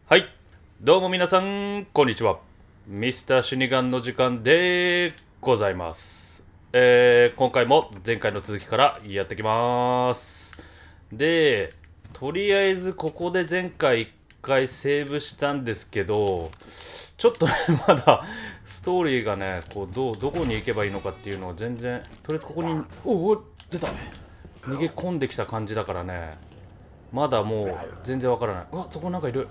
はい、どうも皆さん、こんにちは。ミスターシニガンの時間でございます。今回も前回の続きからやってきます。で、とりあえずここで前回1回セーブしたんですけど、ちょっとね、まだストーリーがね、どこに行けばいいのかっていうのを全然、とりあえずここに、出た逃げ込んできた感じだからね、まだもう全然わからない。うわ、そこなんかいる。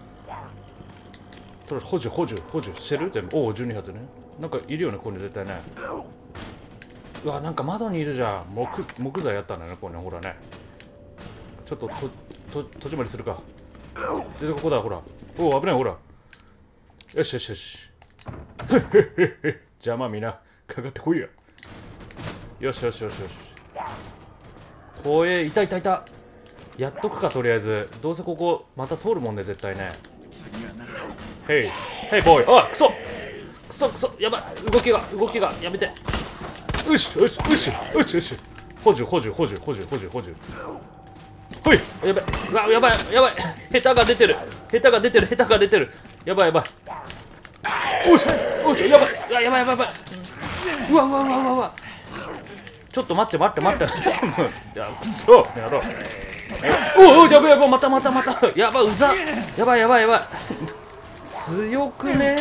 とりあえず補助してる全部。おお、12発ね。なんかいるよね、ここに絶対ね。うわ、なんか窓にいるじゃん。木材やったんだよね、これね、ほらね。ちょっと戸締まりするか。で、ここだ、ほら。おお、危ない、ほら。よしよしよし。邪魔みんな、かかってこいや。よしよしよしよし。怖え、いたいたいた。やっとくか、とりあえず。どうせここ、また通るもんね、絶対ね。ヘイ、ヘイボーイ。あ、クソクソ、やばい、動きが、やめて。よしよしよしよしよし。補助。ほい、やばい、うわ、やばい。下手が出てる。やばい。おしおし、やばい。やばい。うわ。ちょっと待って。いや、くそ、やろう。お、やばい、また。やばい、うざ。やばい。強くね。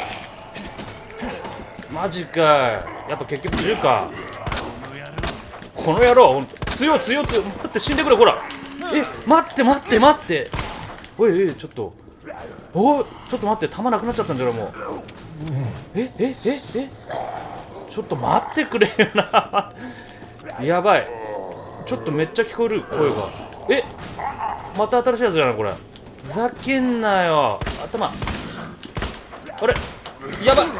マジか。やっぱ結局10か。この野郎、強い。待って、死んでくれ、ほら。待って。おい、ちょっと。ちょっと待って、弾なくなっちゃったんじゃないもう。ちょっと待ってくれよな。やばい。ちょっとめっちゃ聞こえる、声が。また新しいやつじゃない、これ。ふざけんなよ。頭。あれ、やばい。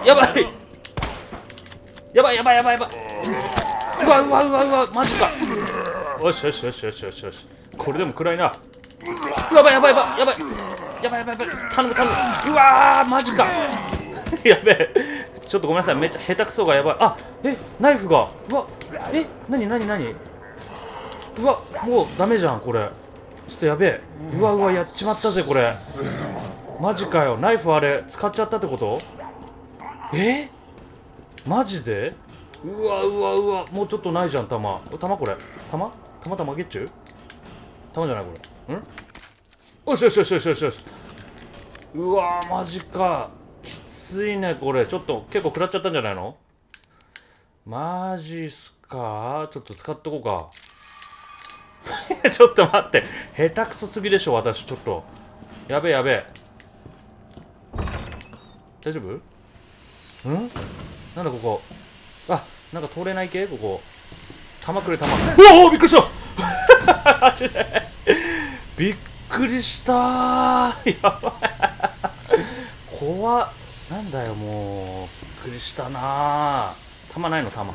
うわ、マジか。よし。これでも暗いな。やばい。頼む。うわー、マジか。やべえ。ちょっとごめんなさい。めっちゃ下手くそがやばい。あ、ナイフが。うわ、なにうわ、もうダメじゃん、これ。ちょっとやべえ。うわ、やっちまったぜ、これ。マジかよ。ナイフあれ、使っちゃったってこと？マジで？うわ、もうちょっとないじゃん、弾。これ。弾ゲッチュ弾じゃないこれ。よし。うわー、マジか。きついね、これ。ちょっと結構食らっちゃったんじゃないの？マジっすか？ちょっと使っとこうか。ちょっと待って。下手くそすぎでしょ、私。ちょっと。やべえ。大丈夫？なんだここ。あ、なんか通れない系ここ。弾くれ。うおー、びっくりしたマジでびっくりしたー。やばい。怖っ。なんだよ、もう。びっくりしたなー。弾ないの、弾。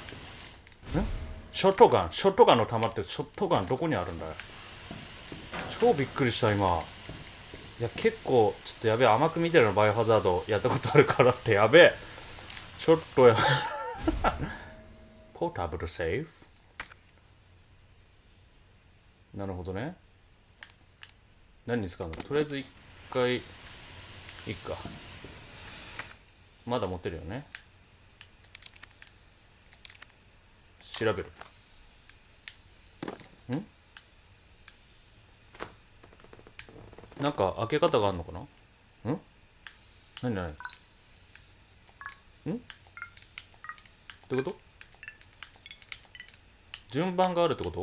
ショットガンの弾って、ショットガンどこにあるんだよ。超びっくりした、今。いや、結構、ちょっとやべえ。甘く見てるの、バイオハザードやったことあるからってやべえ。ちょっとやポータブルセーフ。なるほどね。何に使うの？とりあえず一回いっか。まだ持ってるよね。調べる。なんか開け方があるのかな？何どういうこと？順番があるってこと？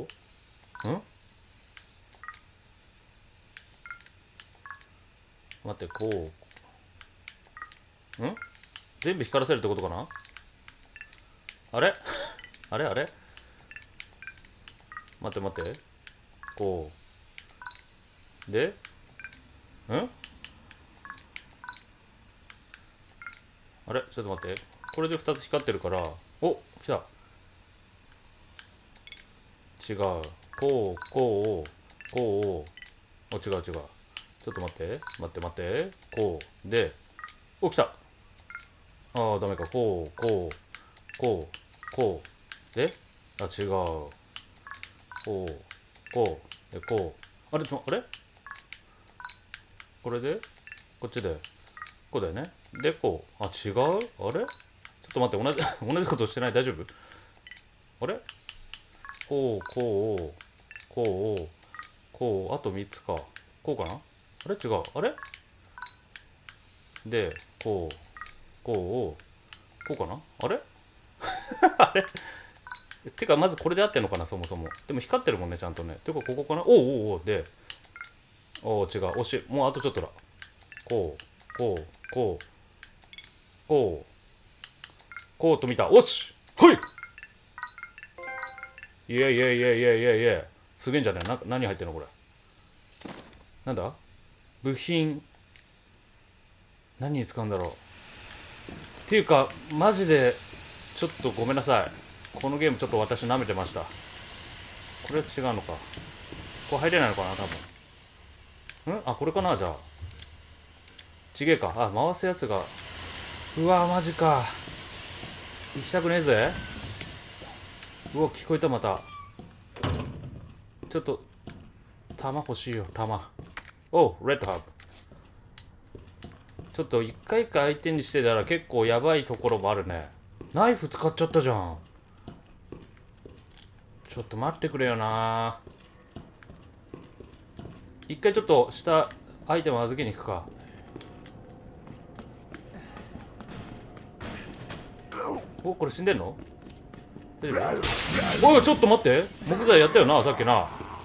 待って、こう。全部光らせるってことかな？あれあれ待って。こう。で、あれちょっと待って。これで2つ光ってるから。お、来た。違う。こう。お、違う。ちょっと待って。こう。で、お、来た。ああ、ダメか。こう。で、あ、違う。こう。で、こう。あれこれでこっちでこうだよね。でこう、あ、違う、あれちょっと待って、同じ同じことしてない？大丈夫？あれ、こうこうこうこう、あと3つか。こうかな。あれ違う、あれでこうこうこうかな。あれあれてか、まずこれで合ってんのかな、そもそも。でも光ってるもんね、ちゃんとね。てか、ここかな。おうおうおう。で、おう、違う。惜しい。もうあとちょっとだ。こう、こう、こう、こう、こうと見た。おしはい。イエイイエイイエイイエイイエイイエイ。すげえんじゃねえ。何入ってんのこれ。なんだ部品。何に使うんだろう。っていうか、マジで、ちょっとごめんなさい。このゲームちょっと私舐めてました。これは違うのか。これ入れないのかな、多分。あ、これかな、じゃあ。ちげえか。あ、回すやつが。うわ、マジか。行きたくねえぜ。うわ、聞こえた、また。ちょっと、弾欲しいよ、弾。おう、レッドハブ。ちょっと一回一回相手にしてたら結構やばいところもあるね。ナイフ使っちゃったじゃん。ちょっと待ってくれよな。一回ちょっと下アイテム預けに行くか。お、これ死んでんの？大丈夫？おい、ちょっと待って。木材やったよな、さっきな。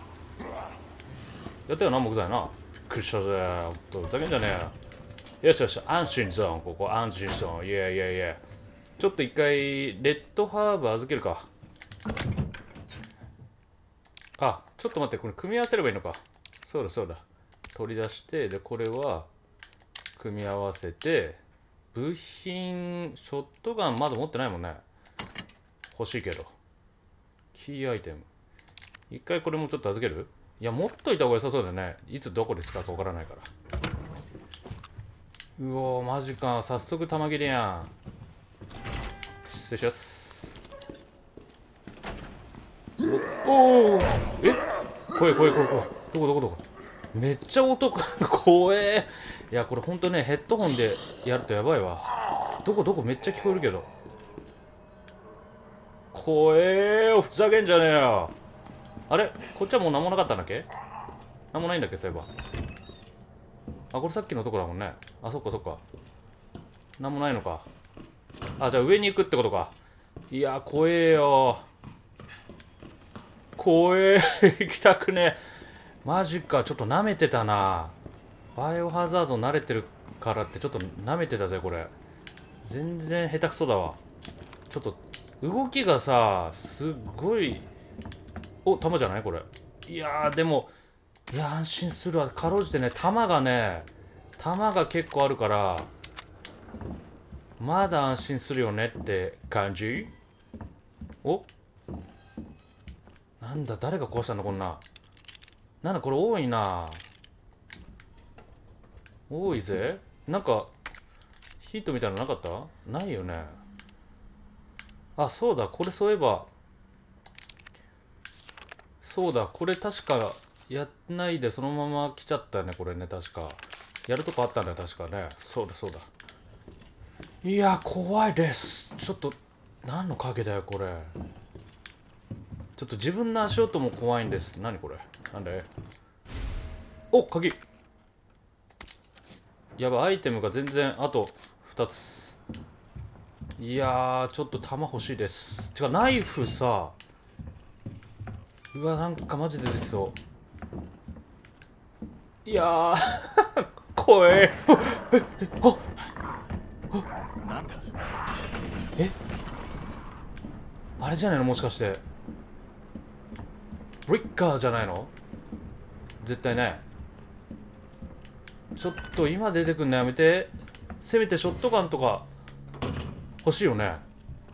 やったよな、木材な。びっくりしたぜ。ほんとふざけんじゃねえよ。よしよし、安心ゾーン。ここ安心ゾーン。いやいやいや。ちょっと一回レッドハーブ預けるか。あ、ちょっと待って、これ組み合わせればいいのか。そうだそうだ。取り出して、でこれは組み合わせて、部品ショットガンまだ持ってないもんね。欲しいけど。キーアイテム。一回これもちょっと預ける？いや、持っといた方が良さそうだよね。いつどこで使うかわからないから。うおー、マジか。早速玉切れやん。失礼します。おお、え、怖い怖い怖い怖い。どこどこどこ。めっちゃ音怖え。いや、これほんとね、ヘッドホンでやるとやばいわ。どこどこ、めっちゃ聞こえるけど。怖えよ、ふざけんじゃねえよ。あれ、こっちはもう何もなかったんだっけ？何もないんだっけ、そういえば。あ、これさっきのとこだもんね。あ、そっかそっか。何もないのか。あ、じゃあ上に行くってことか。いや、怖えよ。怖え。行きたくねえ。マジか、ちょっと舐めてたな。バイオハザード慣れてるからってちょっと舐めてたぜ、これ。全然下手くそだわ。ちょっと、動きがさ、すっごい。お、弾じゃないこれ。いやー、でも、いや、安心するわ。かろうじてね、弾が結構あるから、まだ安心するよねって感じ。お、なんだ、誰が壊したんだ、こんな。なんだ、これ多いな。多いぜ。なんか、ヒートみたいなのなかった？ないよね。あ、そうだ、これそういえば、そうだ、これ確かやんないでそのまま来ちゃったよね、これね、確か。やるとこあったんだよ、確かね。そうだ、そうだ。いや、怖いです。ちょっと、何の影だよ、これ。ちょっと自分の足音も怖いんです。何これ。なんで？お、鍵。やばい、アイテムが全然、あと2つ。いやー、ちょっと弾欲しいです。てか、ナイフさ、うわ、なんかマジで出てきそう。いやー、怖え。あ、 なんだ？ え、あれじゃないの、もしかして。ブリッカーじゃないの？絶対ね。ちょっと今出てくんのやめて。せめてショットガンとか欲しいよね。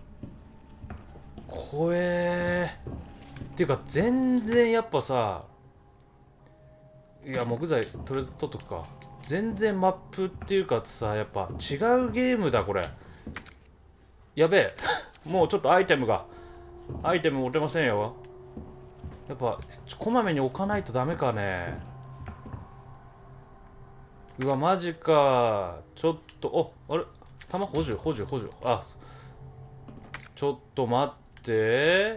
怖えー。っていうか全然やっぱさ、いや木材とりあえず取っとくか。全然マップっていうかさ、やっぱ違うゲームだこれ。やべえ。もうちょっとアイテム持てませんよ。やっぱこまめに置かないとダメかね。 うわマジか。ちょっとあれ弾補充。あ、ちょっと待って、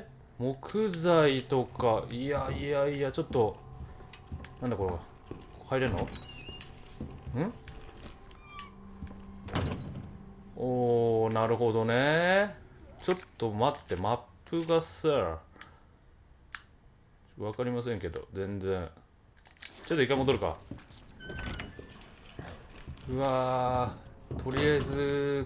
木材とか。いやちょっとなんだこれは。入れんの？ん？おー、なるほどね。ちょっと待って、マップがさ、わかりませんけど、全然。ちょっと一回戻るか。うわー、とりあえず、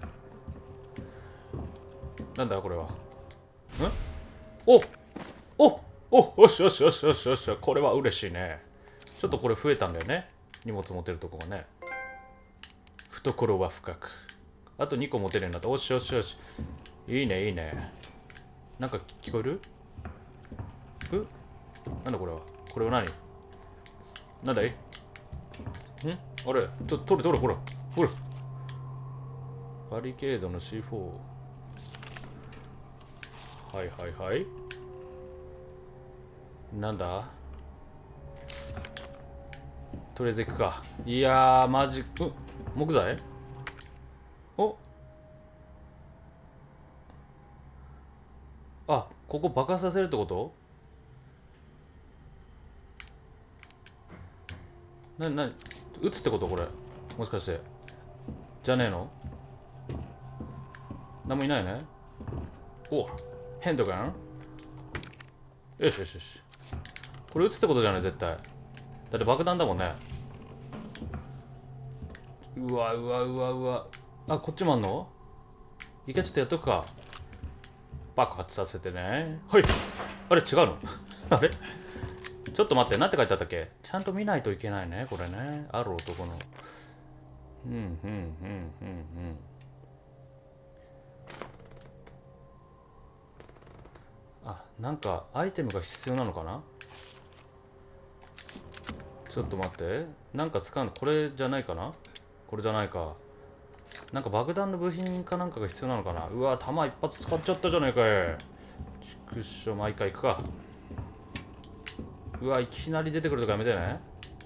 なんだこれは。およし、これは嬉しいね。ちょっとこれ増えたんだよね。荷物持てるとこがね。懐は深く。あと2個持てるようになった。よし。いいね。なんか聞こえる？なんだこれは。これは何？なんだい？あれ取れ、ほら。バリケードの C4。はい。なんだ？とりあえず行くか。いやー、マジ、木材？あ、ここ爆破させるってこと？撃つってことこれ。もしかして。じゃねえの？何もいないね。ヘンドガン？よし。これ撃つってことじゃない絶対。だって爆弾だもんね。うわ。あ、こっちもあんの？一回ちょっとやっとくか。爆発させてね。はい。あれ違うの？あれちょっと待って、なんて書いてあったっけ？ちゃんと見ないといけないね、これね。ある男の。あ、なんかアイテムが必要なのかな？ちょっと待って。なんか使うの？これじゃないかな？これじゃないか。なんか爆弾の部品かなんかが必要なのかな？うわ、弾一発使っちゃったじゃねえかい。ちくしょ、毎回行くか。うわ、いきなり出てくるとかやめてね。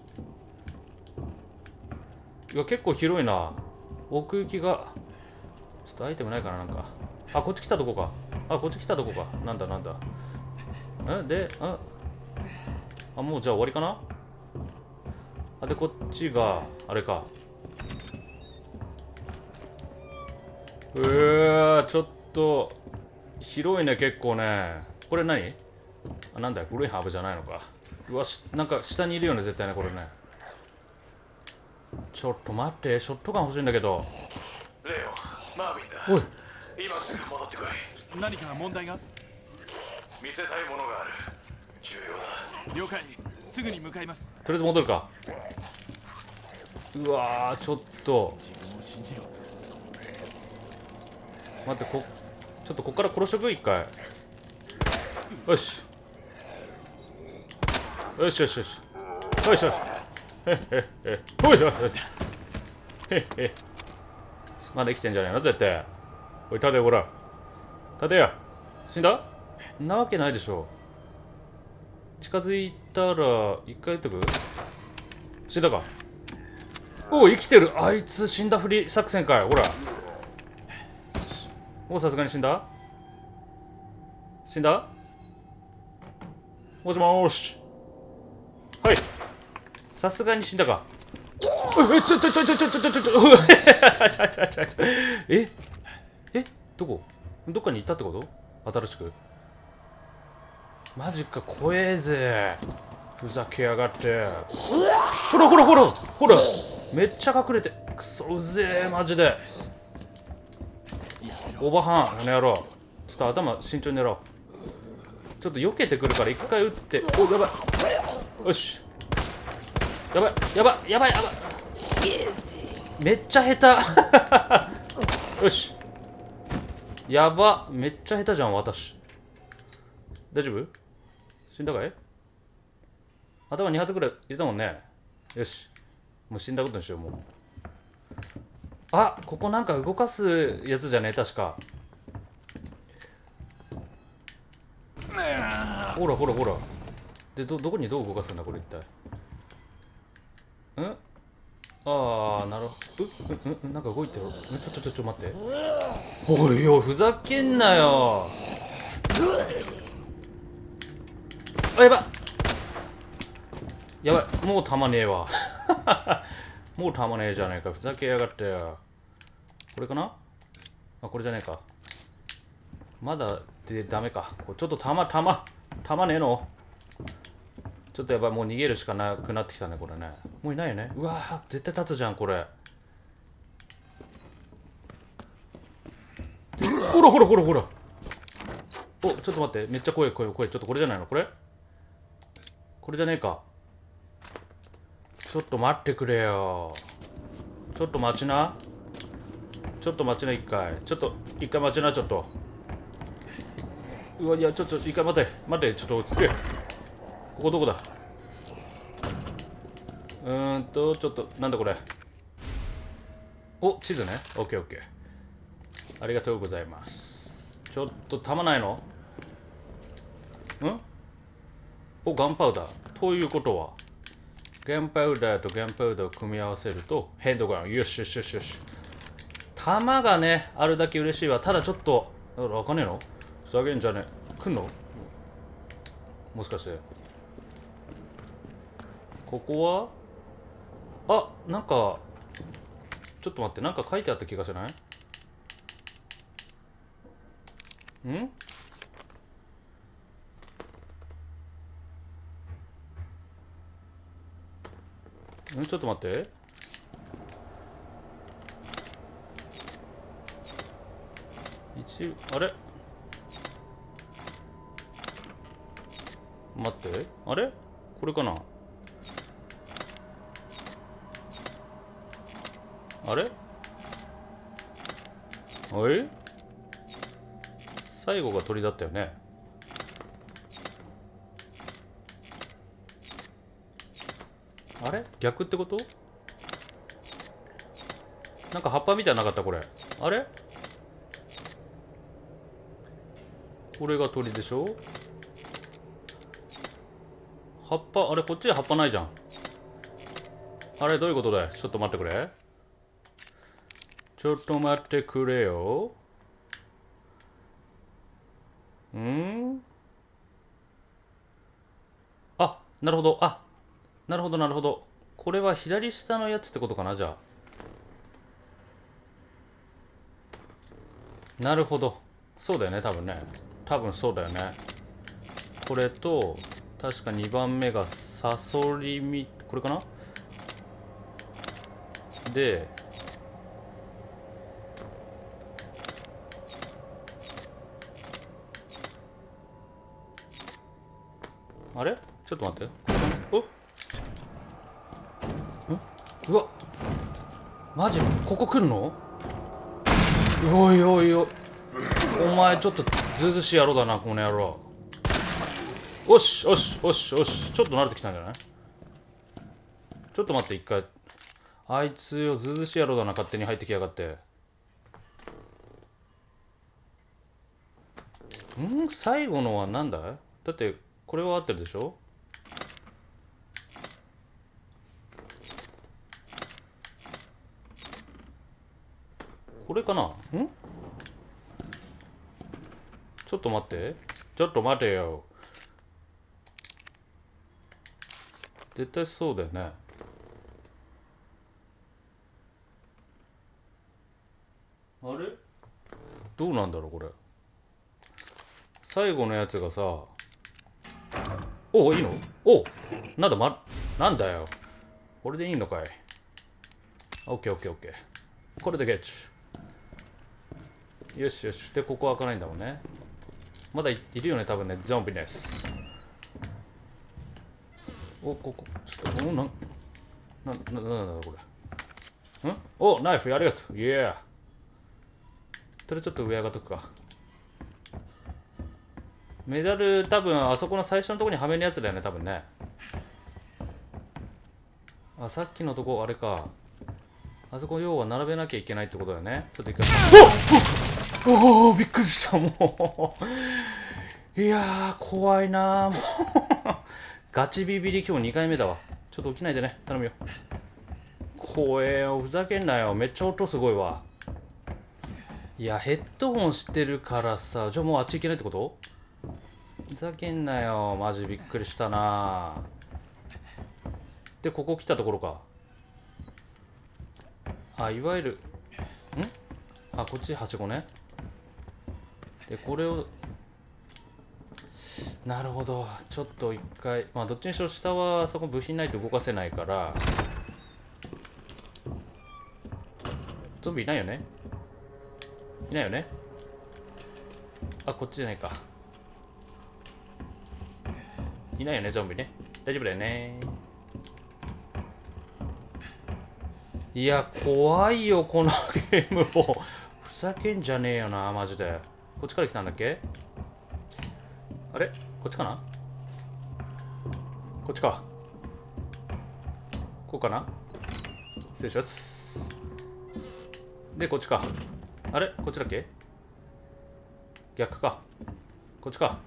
いや、結構広いな。奥行きが。ちょっとアイテムないかな、なんか。あ、こっち来たとこか。なんだ。もうじゃあ終わりかな。で、こっちが、あれか。ちょっと、広いね、結構ね。これ何？なんだよ、古いハーブじゃないのか。うわ、なんか下にいるよね、絶対ね、これね。ちょっと待って、ショットガン欲しいんだけど。 レオ、マーヴィンだ。 おい、 今すぐ戻ってこい。何か問題が？見せたいものがある。重要だ。了解。すぐに向かいます。 とりあえず戻るか。うわー、ちょっと自分を信じろ。 待って、ちょっとこっから殺しとく？一回。よし。へっまだ生きてんじゃないの絶対。おい、立てよ、ほら。立てや。死んだ？なわけないでしょ。近づいたら一回撃っとく？死んだか？生きてる。あいつ死んだふり作戦かい。ほら。さすがに死んだ？もしもーし。はい。さすがに死んだか。えどっかに行ったってこと？新しく。マジか、怖えぜ。ふざけやがって。ほらめっちゃ隠れて。くそうぜえ、マジで。オーバーハン、あの野郎。ちょっと頭慎重に狙おう。ちょっと避けてくるから一回撃って。やばい。よし。やばい。めっちゃ下手よし。やば。めっちゃ下手じゃん、私。大丈夫？死んだかい？頭2発くらい入れたもんね。よし。もう死んだことにしよう、もう。あ、ここなんか動かすやつじゃね？確か。ほら。で、どこにどう動かすんだ、これ一体。 ああ、なるほど。なんか動いてる。ちょ待って。おいよ、ふざけんなよ。あ、やばい。やばい、もうたまねえわ。もうたまねえじゃねえか。ふざけやがってよ。これかなあ、これじゃねえか。まだでダメか。ちょっとたまねえの。ちょっとやばい、もう逃げるしかなくなってきたね、これね。もういないよね。うわー、絶対立つじゃん、これ。ほらほらほらほら。お、ちょっと待って、めっちゃ声。ちょっとこれじゃないのこれじゃねえか。ちょっと待ってくれよ。ちょっと待ちな、一回。ちょっと、一回待ちな、ちょっと。うわ、いや、ちょっと、一回待て、ちょっと落ち着け。ここどこだ。ちょっと、なんだこれ。お、地図ね。オッケー。ありがとうございます。ちょっと、たまないのお、ガンパウダー。ということは、ガンパウダーとガンパウダーを組み合わせると、ヘッドガン。よし。弾がね、あるだけ嬉しいわ。ただちょっと、わかんねえのふざけんじゃねえ。来んのもしかして。ここはあ、なんか、ちょっと待って、なんか書いてあった気がしない？ちょっと待って。あれ待って、あれこれかな。あれ最後が鳥だったよね。あれ逆ってこと？なんか葉っぱみたいなかったこれ。あれこれが鳥でしょ。葉っぱ、あれこっちで葉っぱないじゃん。あれどういうことだよ。ちょっと待ってくれ。ちょっと待ってくれよ。あ、なるほど。なるほど。これは左下のやつってことかな、じゃあ。なるほど。そうだよね、多分ね。多分そうだよね。これと、確か2番目がサソリみ、これかなで、あれちょっと待って。うわマジここ来るの？おいお前ちょっとずうずしい野郎だな、この野郎。おしちょっと慣れてきたんじゃない？ちょっと待って、一回。あいつよ、ずうずしい野郎だな、勝手に入ってきやがって。最後のはなんだ？だってこれは合ってるでしょ？これかな？ちょっと待てよ。絶対そうだよね。あれどうなんだろうこれ。最後のやつがさ、いいの？なんだよ。これでいいのかい。オッケー。これでゲッチ。よし。で、ここ開かないんだもんね。まだ いるよね、多分ね。ゾンビです。ここ。ちょっと、なんだこれ。ナイフ、ありがとう。イエー。それちょっと上上がっとくか。メダル、多分、あそこの最初のところにはめるやつだよね、多分ね。さっきのとこ、あれか。あそこ要は並べなきゃいけないってことだよね。ちょっと一回。びっくりした、もう。いやー、怖いなもう。ガチビビり今日2回目だわ。ちょっと起きないでね、頼むよ。 怖えよ、ふざけんなよ。めっちゃ音すごいわ。いや、ヘッドホンしてるからさ。じゃあもうあっち行けないってこと？ふざけんなよ、マジびっくりしたな。で、ここ来たところか。あ、いわゆるあ、こっちはしごね。で、これを、なるほど。ちょっと一回、まあどっちにしろ下はそこ部品ないと動かせないから。ゾンビいないよね？いないよね？あ、こっちじゃないか。いないよね、ゾンビね。大丈夫だよね。いや、怖いよ、このゲームも。ふざけんじゃねえよな、マジで。こっちから来たんだっけ？あれ？こっちかな？こっちか。こうかな？失礼します。で、こっちか。あれ？こっちだっけ？逆か。こっちか。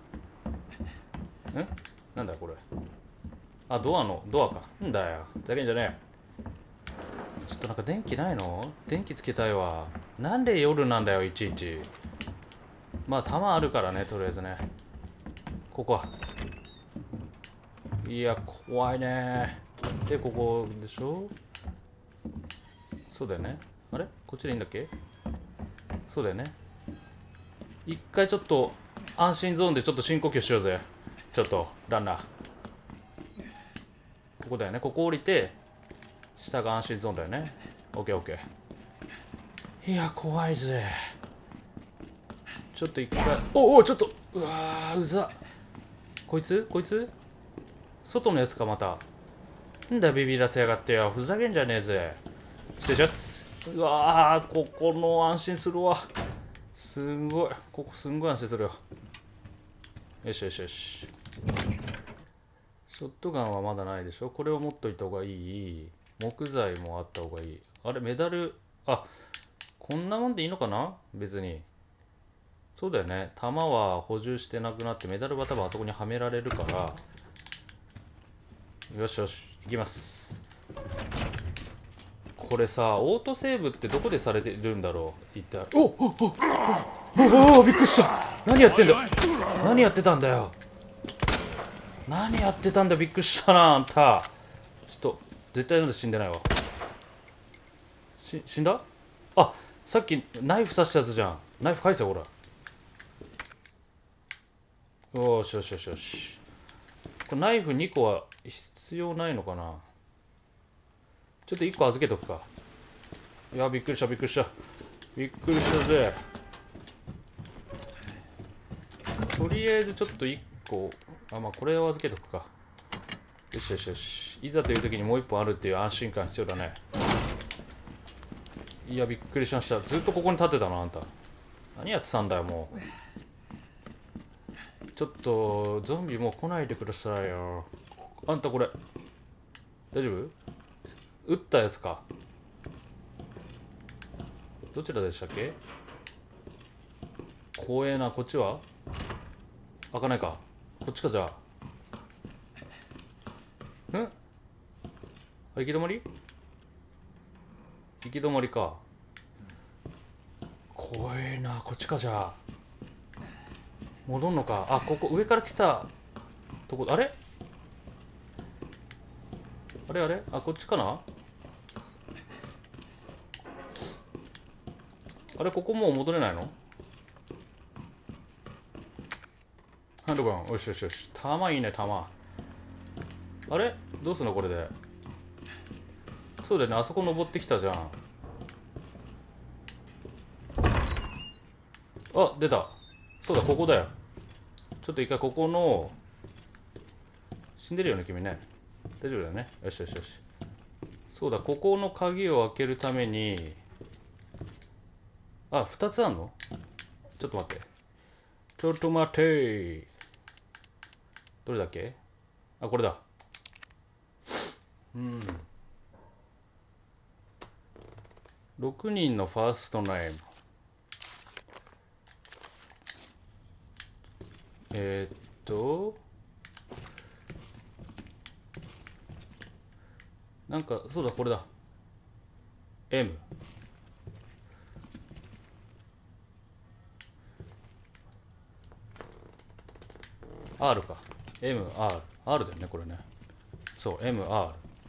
なんだよ、これ。あ、ドアか。んだよ。ふざけんじゃねえ。ちょっとなんか電気ないの？電気つけたいわ。なんで夜なんだよ、いちいち。まあ、弾あるからね、とりあえずね。ここは。いや、怖いね。で、ここでしょ？そうだよね。あれ？こっちでいいんだっけ？そうだよね。一回ちょっと安心ゾーンでちょっと深呼吸しようぜ。ちょっと、ランナー。ここだよね。ここ降りて、下が安心ゾーンだよね。オッケーオッケー。いや、怖いぜ。ちょっと一回。おお、ちょっと。うわー、うざ。こいつ外のやつか、また。んだ、ビビらせやがってよ。ふざけんじゃねえぜ。失礼します。うわー、ここの安心するわ。すんごい。ここすんごい安心するよ。よしよしよし。ショットガンはまだないでしょ。これを持っといた方がいい。木材もあった方がいい。あれ、メダル。あ、こんなもんでいいのかな？別に。そうだよね。弾は補充してなくなって、メダルは多分あそこにはめられるから。よしよし、いきます。これさ、オートセーブってどこでされてるんだろう？一体。おびっくりした。何やってんだ？何やってたんだよ。何やってたんだ？びっくりしたな、あんた。ちょっと、絶対まだ死んでないわ。死んだ？あ、さっきナイフ刺したやつじゃん。ナイフ返せ、ほら。よしよしよしよし。これナイフ2個は必要ないのかな？ちょっと1個預けとくか。いや、びっくりしたびっくりした。びっくりしたぜ。とりあえずちょっと1個。あ、まあこれを預けとくか。よしよしよし。いざという時にもう1本あるっていう安心感必要だね。いや、びっくりしました。ずっとここに立ってたの、あんた。何やってたんだよ、もう。ちょっと、ゾンビもう来ないでくださいよ。あんたこれ、大丈夫？撃ったやつか。どちらでしたっけ？怖えな、こっちは開かないか。こっちか、じゃあ。行き止まり？行き止まりか。怖えな、こっちか、じゃあ。戻んのか。あ、ここ上から来たとこ。あれあ、こっちかな。あれ、ここもう戻れないの？ハンドガン。よしよしよし。弾いいね、弾。あれどうすんのこれで。そうだよね、あそこ登ってきたじゃん。あ、出た。そうだ、ここだよ。ちょっと一回ここの、死んでるよね、君ね。大丈夫だよね。よしよしよし。そうだ、ここの鍵を開けるために、あ、2つあんの？ちょっと待って。ちょっと待って。どれだっけ？あ、これだ。6人のファーストネーム。えーっと、なんか、そうだ、これだ。 M R か MR R だよねこれね。そう MR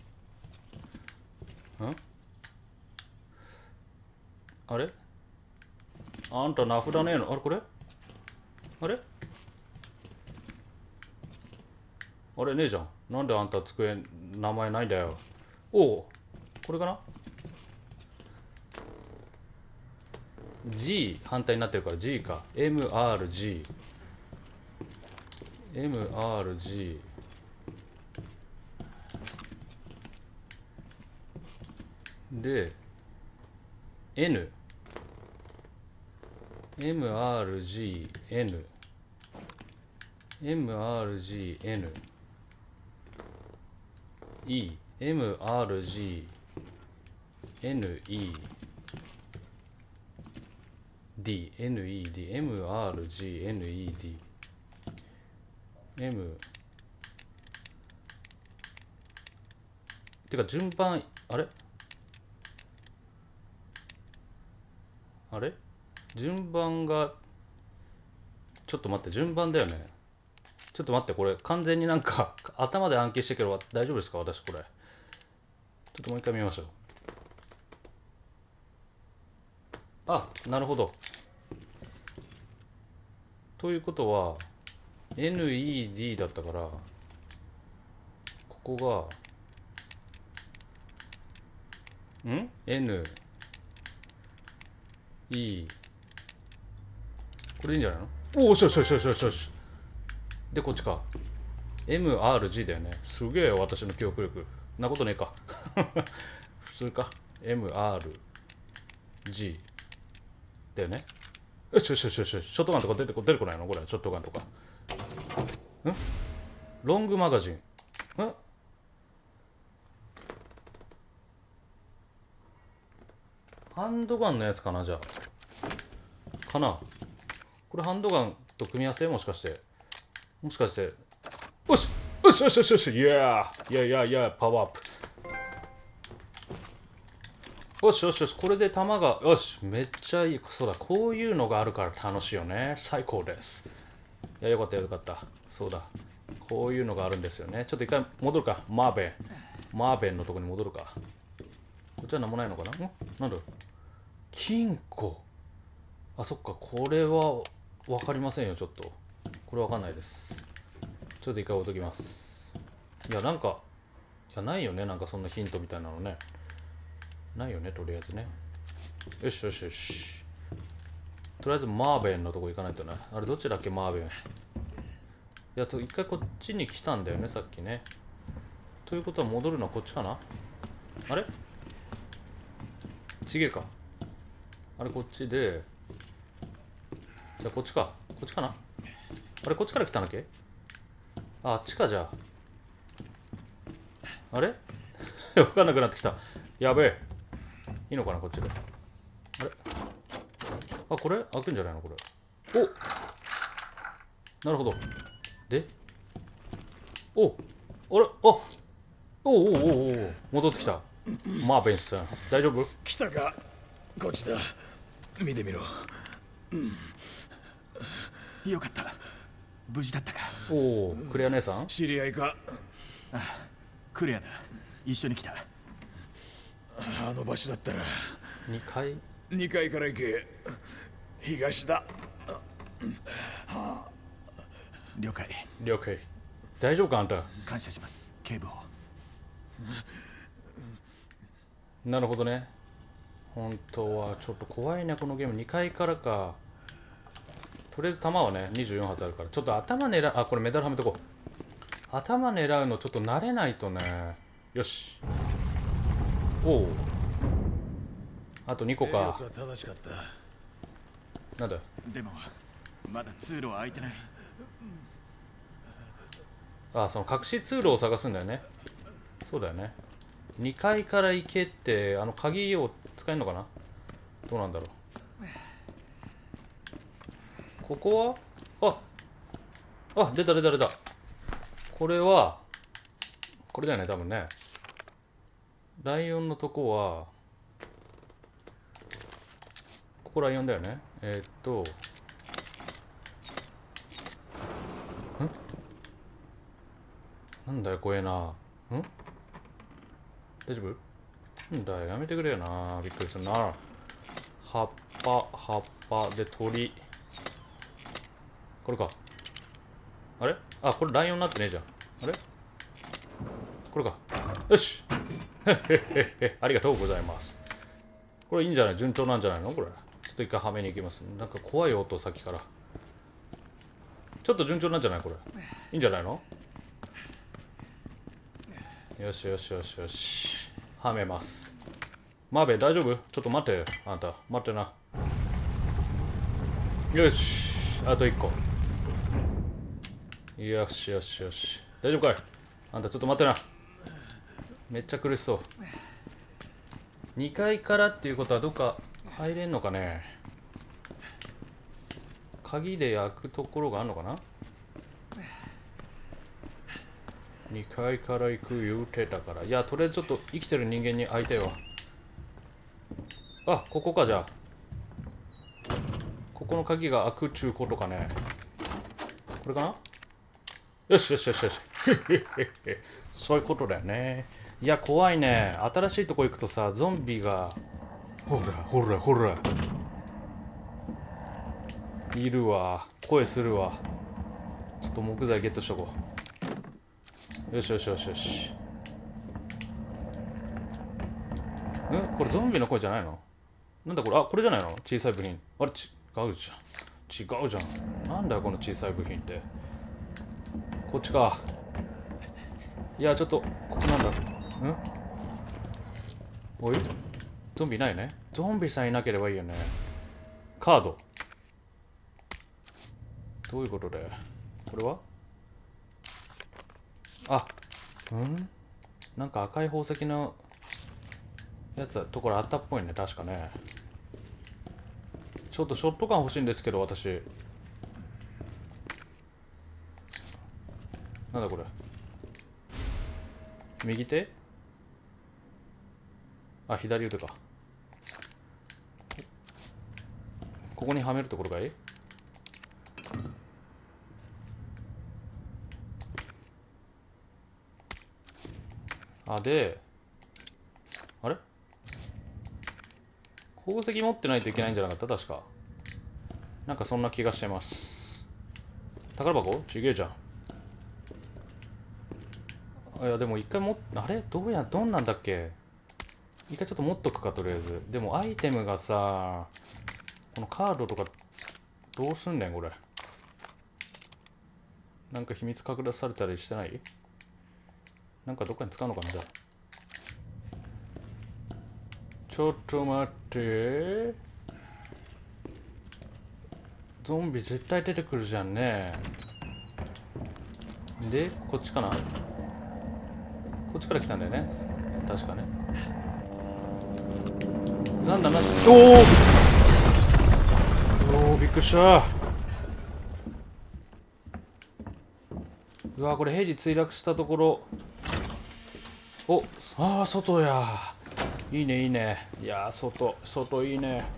あれあんた名札ねえの。あれこれあれあれねえじゃん。なんであんた机名前ないんだよ。おおこれかな。 G 反対になってるから G か。 MRG MRG で N MRGN MRGN E MRGNE D NED MRGNED M てか順番あれあれ順番がちょっと待って順番だよね。ちょっと待ってこれ完全になんか頭で暗記してるけど大丈夫ですか私これ。ちょっともう一回見ましょう。あなるほど。ということは NED だったからここがN E これいいんじゃないの。おおしよしよしよしよしよし。でこっちか MRG だよね。すげえ私の記憶力なことねえか普通か MRG だよね。よしよしよしよし。ショットガンとか出てこないのこれ。ショットガンとかロングマガジンハンドガンのやつかなじゃあかな。これハンドガンと組み合わせもしかしてよしよしよしよしよしよしイエーイエーイエーイエーパワーアップ。よしよしよしこれで弾がよしめっちゃいい。そうだこういうのがあるから楽しいよね。最高です。いやよかったよかった。そうだこういうのがあるんですよね。ちょっと一回戻るか。マーベンのとこに戻るか。こっちは何もないのかな。なんだ金庫。あそっかこれは分かりませんよ。ちょっとこれ分かんないです。ちょっと一回置いときます。いやなんかいやないよね。なんかそんなヒントみたいなのねないよねとりあえずね。よしよしよしとりあえずマーベンのとこ行かないとな。あれどっちだっけマーベン。いや一回こっちに来たんだよねさっきね。ということは戻るのはこっちかな。あれちげえか。あれこっちでじゃあこっちか。こっちかな。あれこっちから来たんだっけ。あっちかじゃあ。あれ分かんなくなってきた。やべえいいのかなこっちで。あれあこれ開くんじゃないのこれ。おなるほど。でおあれあおお戻ってきた。マーベンさん大丈夫。 来たか。こっちだ。見てみろ。よかった。無事だったか。 おおクレア姉さん。 知り合いか。ああクレアだ。一緒に来た。あの場所だったら 2階 2階から行け。東だ。了解。 了解。大丈夫かあんた。 感謝します警部補。 なるほどね。本当はちょっと怖いねこのゲーム。2階からか。とりあえず弾はね24発あるからちょっと頭狙う。あこれメダルはめとこう。頭狙うのちょっと慣れないとね。よしおおあと2個か。 正しかった。 なんだでもまだ通路は開いてない。 あその隠し通路を探すんだよね。そうだよね。2階から行けって鍵を使えるのかな。どうなんだろう。ここは出た。これはこれだよね多分ね。ライオンのとこはこライオンだよね。なんだよ怖えな。大丈夫？なんだよやめてくれよな。びっくりするな。葉っぱで鳥。これか。あれ？あ、これライオンになってねえじゃん。あれ？これか。よしありがとうございます。これいいんじゃない？順調なんじゃないのこれ。ちょっと一回はめに行きます。なんか怖い音さっきから。ちょっと順調なんじゃないこれ。いいんじゃないの？よしよしよしよし。はめます。マーベ大丈夫？ちょっと待って。あんた、待ってな。よし。あと1個。よしよしよし。大丈夫かい？あんたちょっと待ってな。めっちゃ苦しそう。2階からっていうことはどっか入れんのかね。鍵で開くところがあるのかな。2階から行く言うてたから。いや、とりあえずちょっと生きてる人間に会いたいわ。あ、ここか。じゃあここの鍵が開くちゅうことかね。これかな。よしよしよしよしそういうことだよね。いや怖いね。新しいとこ行くとさ、ゾンビがほらほらほらいるわ。声するわ。ちょっと木材ゲットしとこう。よしよしよしよし。これゾンビの声じゃないの？なんだこれ。あ、これじゃないの？小さい部品。あれ違うじゃん。違うじゃん。なんだよこの小さい部品って。こっちか。いやちょっとここなんだ。おい、ゾンビいないね。ゾンビさえいなければいいよね。カードどういうことだよこれは。あ、なんか赤い宝石のやつところあったっぽいね。確かね。ちょっとショットガン欲しいんですけど私。なんだこれ。右手？あ、左腕か。ここにはめるところがいい？あ、で、あれ？宝石持ってないといけないんじゃなかった確か。なんかそんな気がしてます。宝箱？ちげえじゃん。いやでも一回あれどんなんだっけ。一回ちょっと持っとくかとりあえず。でもアイテムがさ、このカードとかどうすんねんこれ。なんか秘密拡大されたりしてない？なんかどっかに使うのかなじゃあ。ちょっと待って。ゾンビ絶対出てくるじゃんね。で、こっちかな？こっちから来たんだよね。確かね。なんだ。おおびっくりした。うわこれヘリ墜落したところ。ああ外や。いいねいいね。いや外いいね。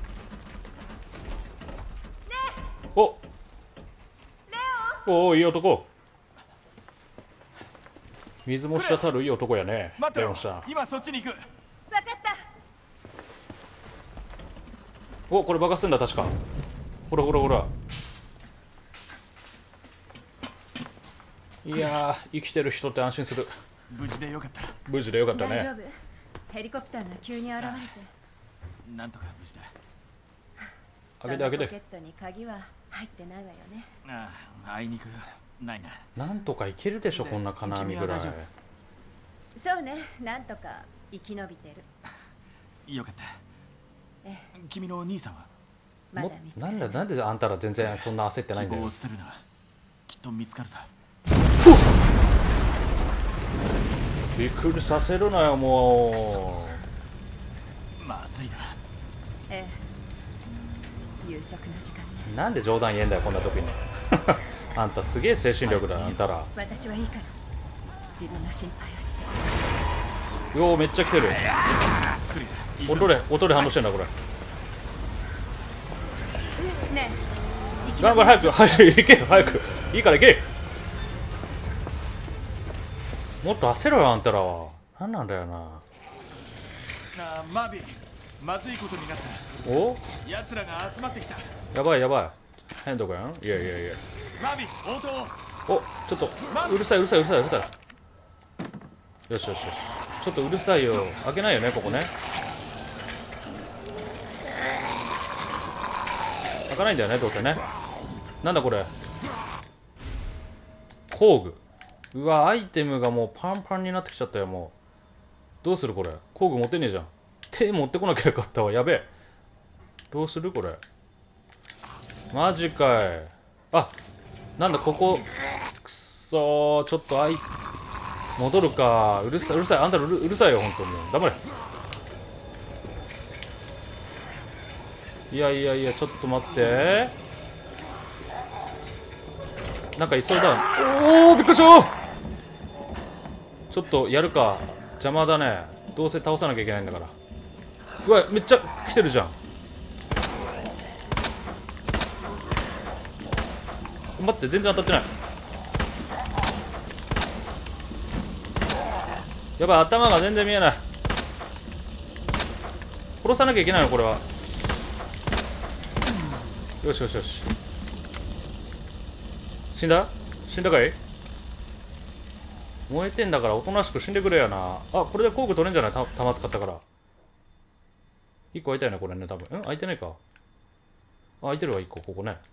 おいい男。水も滴るいい男やね。レオンさん。 今そっちに行く。 分かった。 これ爆発すんだ確か。ほら。いや生きてる人って安心する。 無事でよかった。 無事でよかったね。 大丈夫。ヘリコプターが急に現れて。 なんとか無事だ。 開けて。 ポケットに鍵は入ってないわよね。 あいにくないな。 なんとかいけるでしょこんな金網ぐらい。 そうね、なんとか生き延びてる。 よかった。君のお兄さんはまだ見つからない。 なんであんたら全然そんな焦ってないんだよ。 希望を捨てるな。きっと見つかるさ。 びっくりさせるなよもう。まずいな。 夕食の時間ね。 なんで冗談言えんだよこんな時にあんたすげえ精神力だあんたら。 私はいいから自分の心配をして。 めっちゃ来てる。音で反応してんだこれ。 ねえ生き頑張れ、 延びなさい。 早く行けよ、早く。いいから行け。もっと焦ろよ、あんたらは。なんなんだよな。 マービー、まずいことになった。 お、 奴らが集まってきた。 やばいやばい。変どこやん。いやいやいや。 マービー、応答を。 お、ちょっとうるさいうるさいうるさいうるさい。よしよしよし。ちょっとうるさいよ。開けないよね、ここね。開かないんだよね、どうせね。なんだこれ。工具。うわ、アイテムがもうパンパンになってきちゃったよ、もう。どうするこれ。工具持ってねえじゃん。手持ってこなきゃよかったわ。やべえ。どうするこれ。マジかい。あ、なんだここ。くそー、ちょっと戻るか。うるさい、うるさい。あんたらうるさいよ、ほんとに。黙れ。いやいやいや、ちょっと待って。なんかいそうだ。おお、びっくりした。ちょっとやるか。邪魔だね。どうせ倒さなきゃいけないんだから。うわ、めっちゃ来てるじゃん。待って、全然当たってない。やばい、頭が全然見えない。殺さなきゃいけないのこれは。よしよしよし。死んだかい。燃えてんだからおとなしく死んでくれやな。あ、これで工具取れんじゃない。弾使ったから。1個開いたよねこれね、多分。開いてないか。あ、開いてるわ、1個。ここね。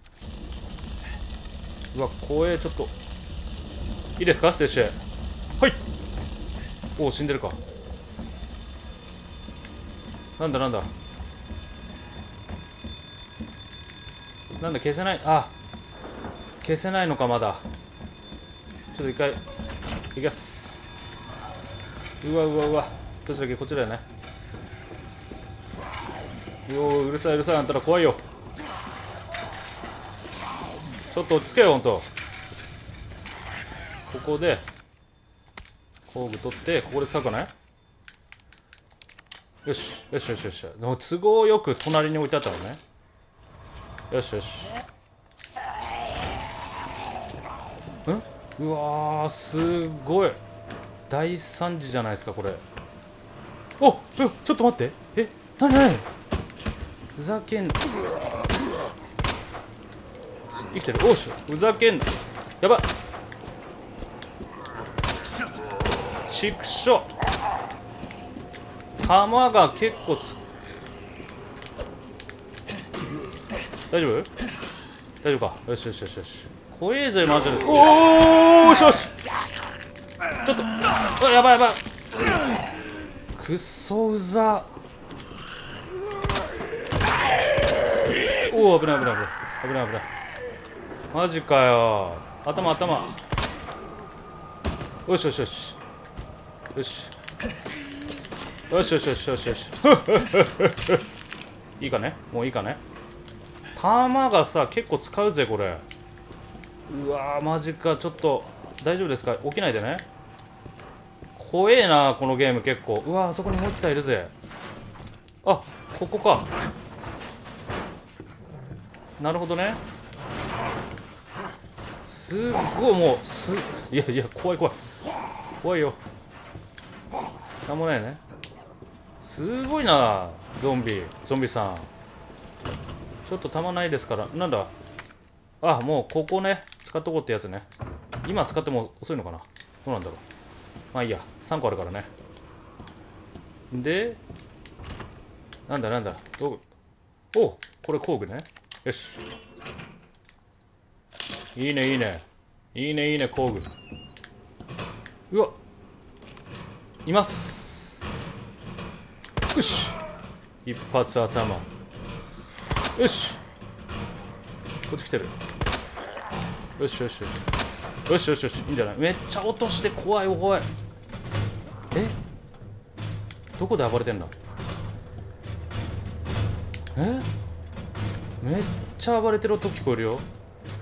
うわ、怖え。ちょっといいですか、ステーシェ。はい。おお、死んでるか。なんだなんだなんだ、消せない。あ、消せないのか、まだ。ちょっと一回いきます。うわうわうわ、どっちだっけ。こっちだよね。うるさいうるさい。あんたら怖いよ。ちょっと落ち着けよ、ほんと。ここで工具取ってここで使うかね。よしよしよしよし。の都合よく隣に置いてあったのね。よしよし。うわー、すごい大惨事じゃないですかこれ。おっ、ちょっと待って。なになに、ふざけんな。生きてる。おし、ふざけんな。やばっ、ちくしょ。弾が結構大丈夫大丈夫か。よしよしよしよし。怖えぜマジで。おお、しよし。ちょっと、あ、やばいやばい。くっそうざ。おお、危ない危ない危ない危ない危ない。マジかよ。頭。よしよしよしよしよしよしよしよしよし。いいかね、もういいかね。弾がさ結構使うぜこれ。うわー、マジか。ちょっと大丈夫ですか。起きないでね。怖えなこのゲーム結構。うわー、あそこにもう一体いるぜ。あ、ここか。なるほどね。すっごいもういやいや、怖いよ。なんもないね。すごいなゾンビさん。ちょっとたまないですから。なんだ。あ、もうここね使っとこうってやつね。今使っても遅いのかな。どうなんだろう。まあいいや、3個あるからね。で、なんだお、これ工具ね。よし、いいね工具。うわ、います。よし、一発頭。よし、こっち来てる。よし、いいんじゃない。めっちゃ落として。怖い。どこで暴れてんだ。めっちゃ暴れてる音聞こえるよ。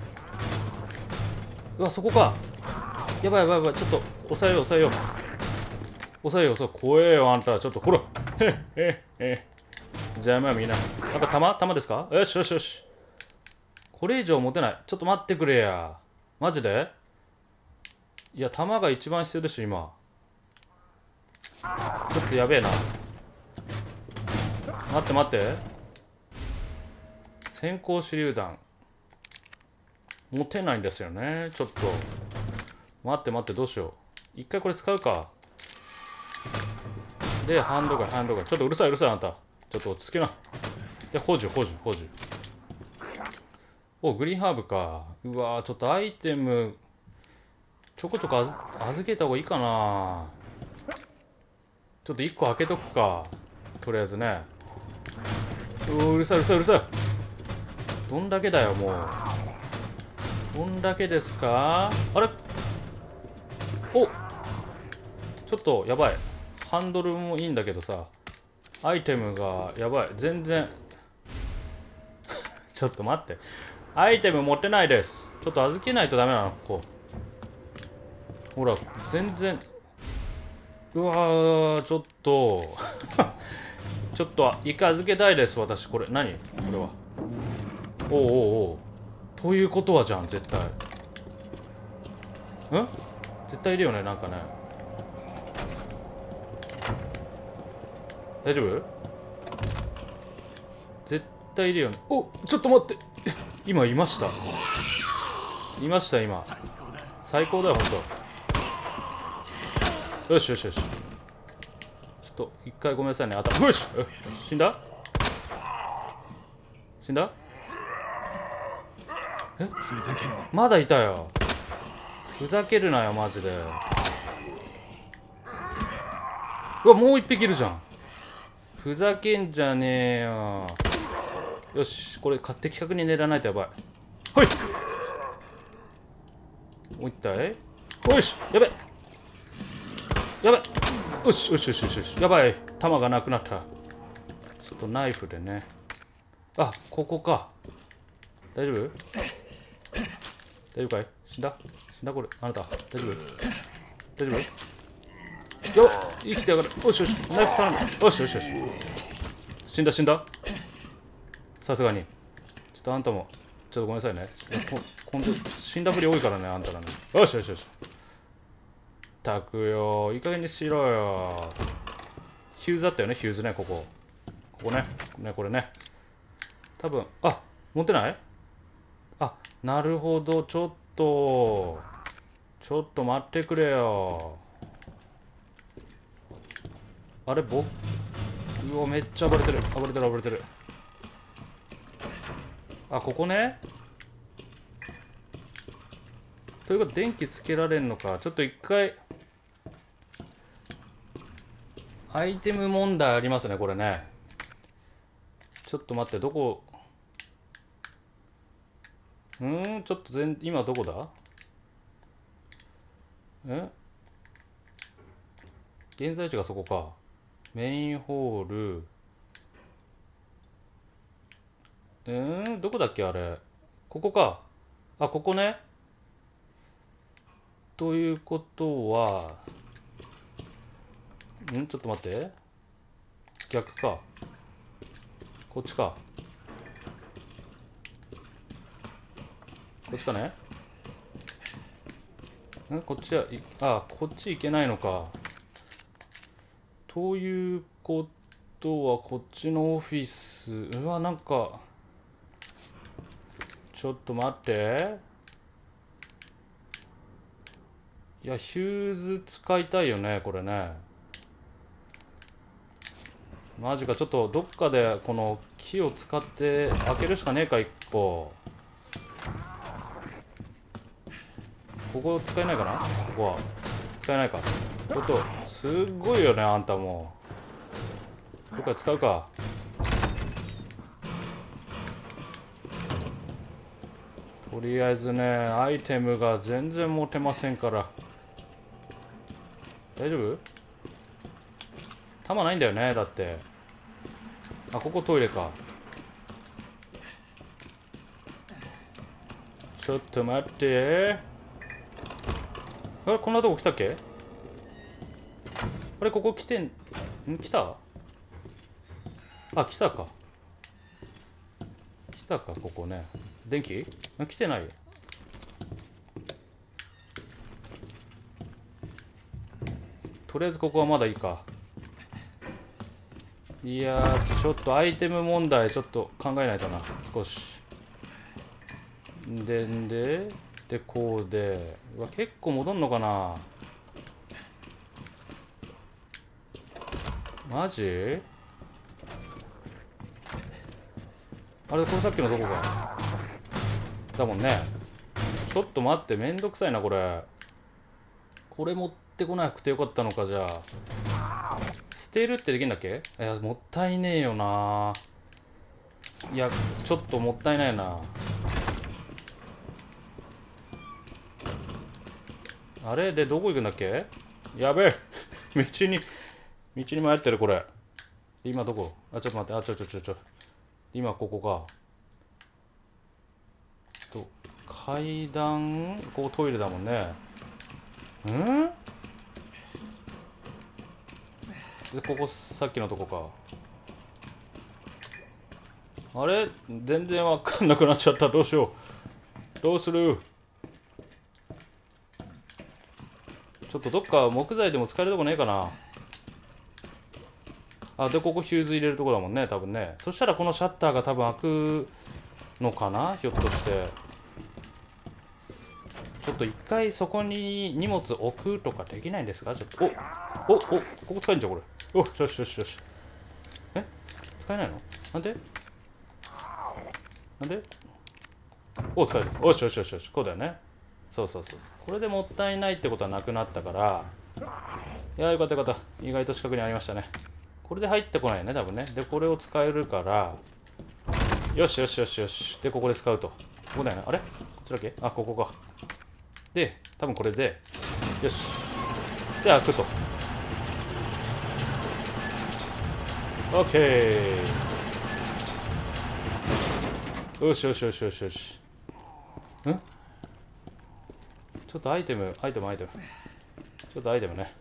うわ、そこか。やばい。ちょっと抑えよう。そう、怖えよあんた。ちょっとほら。邪魔みんな。なんか弾ですか。よし。 これ以上持てない。ちょっと待ってくれや。マジで？いや、弾が一番必要でしょ今。ちょっとやべえな。待って待って。先行手榴弾持てないんですよね。ちょっと待って待って、どうしよう。一回これ使うか。でハンドガン、ちょっとうるさいあんた。ちょっと落ち着けな。で補充。お、グリーンハーブか。うわー、ちょっとアイテムちょこちょこ預けた方がいいかな。ちょっと1個開けとくか、とりあえずね。うるさい。どんだけだよ、もう。どんだけですか。あれ、お、ちょっとやばい。ハンドルもいいんだけどさ、アイテムがやばい。全然ちょっと待って、アイテム持ってないです。ちょっと預けないとダメなの。こうほら、全然。うわー、ちょっとちょっと一回預けたいです、私。これ何、これは。おうということはじゃん、絶対。絶対いるよね、なんかね。大丈夫？絶対いるよね。お、ちょっと待って、今いました。今最高だよ、ほんと。よし。ちょっと一回ごめんなさいね。よし、死んだ。まだいたよ。ふざけるなよマジで。うわ、もう一匹いるじゃん。ふざけんじゃねえよ。よし、これ的確に狙わないとやばい。ほい、もう一体。よし、やべよし。やばい、弾がなくなった。ちょっとナイフでね。あ、ここか。大丈夫かい。死んだこれ、あなた。大丈夫よっ、生きてやがる。よし、ナイフ頼む。よし。死んだ。さすがに。ちょっとあんたも、ちょっとごめんなさいね。今度、死んだふり多いからね、あんたらね。よし。たくよ、いい加減にしろよ。ヒューズだったよね、ヒューズね、ここね。これね。多分、あ、持ってない？あ、なるほど、ちょっと待ってくれよ。あれ、うわ、めっちゃ暴れてる。あ、ここね。ということで電気つけられんのか。ちょっと一回アイテム問題ありますね、これね。ちょっと待って、どこ。ちょっと今どこだ。現在地がそこか。メインホール。どこだっけあれ。ここか。あ、ここね。ということは、ちょっと待って。逆か。こっちか。こっちかね。こっちは、こっち行けないのか。ということは、こっちのオフィス。うわ、なんか。ちょっと待って。いや、ヒューズ使いたいよね、これね。マジか、ちょっとどっかでこの木を使って開けるしかねえか、一個。ここ使えないかな。ここは使えないか。ちょっとすっごいよね、あんたも。どっか使うか。とりあえずね、アイテムが全然持てませんから。大丈夫？弾ないんだよね、だって。あ、ここトイレか。ちょっと待って。あれ、こんなとこ来たっけ？あれ、ここ来た？あ、来たか。来たかここね。電気来てない。とりあえずここはまだいいか。いやー、ちょっとアイテム問題ちょっと考えないとな、少し。でこうで、うわ結構戻んのかな。マジあれ、これさっきのどこかだもんね。ちょっと待って、めんどくさいなこれ。これ持ってこなくてよかったのか。じゃあ捨てるってできるんだっけ。いや、もったいねえよな。いや、ちょっともったいないな。あれでどこ行くんだっけ。やべえ道に迷ってるこれ。今どこ。あ、ちょっと待って。今ここか。階段、ここトイレだもんね。でここさっきのとこか。あれ全然わかんなくなっちゃった。どうしよう。どうする。ちょっとどっか木材でも使えるとこねえかな。あ、でここヒューズ入れるとこだもんね、多分ね。そしたらこのシャッターが多分開くのかな、ひょっとして。ちょっと一回そこに荷物置くとかできないんですか。ちょっとここ使えんじゃんこれ。よし。え、使えないの。なんで使える。よし、こうだよね。そうこれでもったいないってことはなくなったから。いや、よかった。意外と近くにありましたね。これで入ってこないよね多分ね。でこれを使えるから、よし。でここで使うと。ここだよね。あれこっちだっけ。あ、ここか。で多分これで、よし。で開くと。オッケー。よし。ちょっとアイテム。ちょっとアイテムね。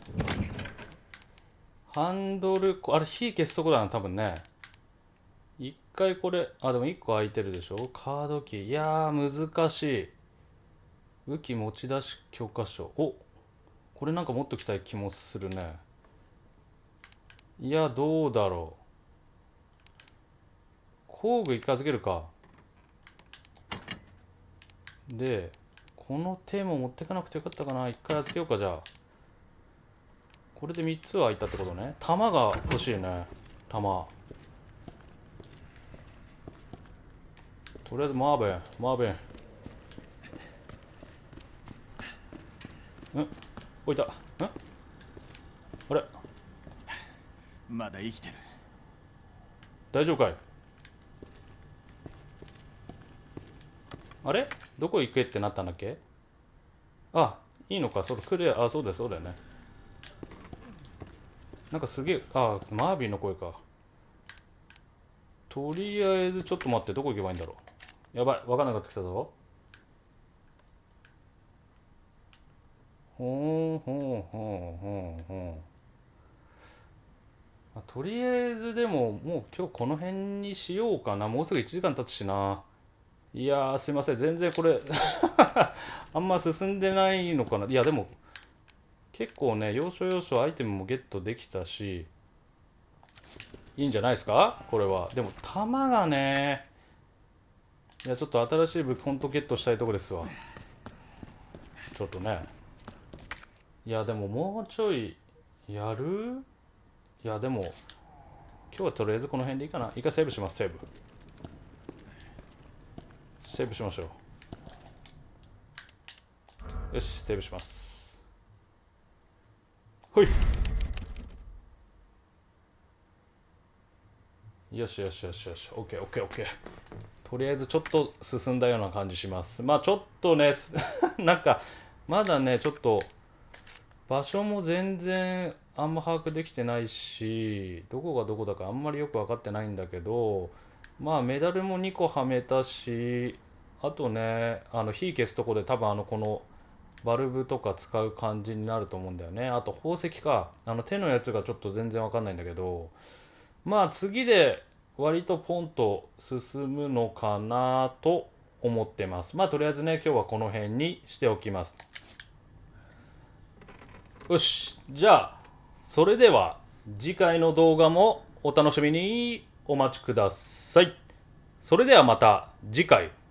ハンドル、あれ火消すとこだな多分ね。一回これ、あ、でも一個空いてるでしょ。カードキー。いやー難しい。武器持ち出し教科書。これなんか持っときたい気もするね。いや、どうだろう。工具一回預けるか。でこの手も持ってかなくてよかったかな。一回預けようか。じゃあこれで3つは開いたってことね。弾が欲しいね。弾とりあえずマーベン置いた。あれまだ生きてる。 大丈夫かい。あれどこ行けってなったんだっけ。あ、いいのか。それクリア。あ、そうだよね。なんかすげえ。あ、マービーの声か。とりあえずちょっと待って。どこ行けばいいんだろう。やばい、分かんなくなってきたぞ。とりあえずでももう今日この辺にしようかな。もうすぐ1時間経つしな。いやーすいません、全然これあんま進んでないのかな。いやでも結構ね、要所アイテムもゲットできたし、いいんじゃないですかこれは。でも弾がね、いやちょっと新しい武器ほんとゲットしたいとこですわ。ちょっとね。いやでももうちょいやる。いやでも今日はとりあえずこの辺でいいかな。一回セーブします。セーブしましょう。よし、セーブします。ほい。よし。オッケー。とりあえずちょっと進んだような感じします。まあちょっとねなんかまだねちょっと場所も全然あんま把握できてないし、どこがどこだかあんまりよく分かってないんだけど、まあメダルも2個はめたし、あとね火消すとこで多分このバルブとか使う感じになると思うんだよね。あと宝石か。手のやつがちょっと全然分かんないんだけど、まあ次で割とポンと進むのかなと思ってます。まあとりあえずね、今日はこの辺にしておきます。よし、じゃあそれでは次回の動画もお楽しみにお待ちください。それではまた次回。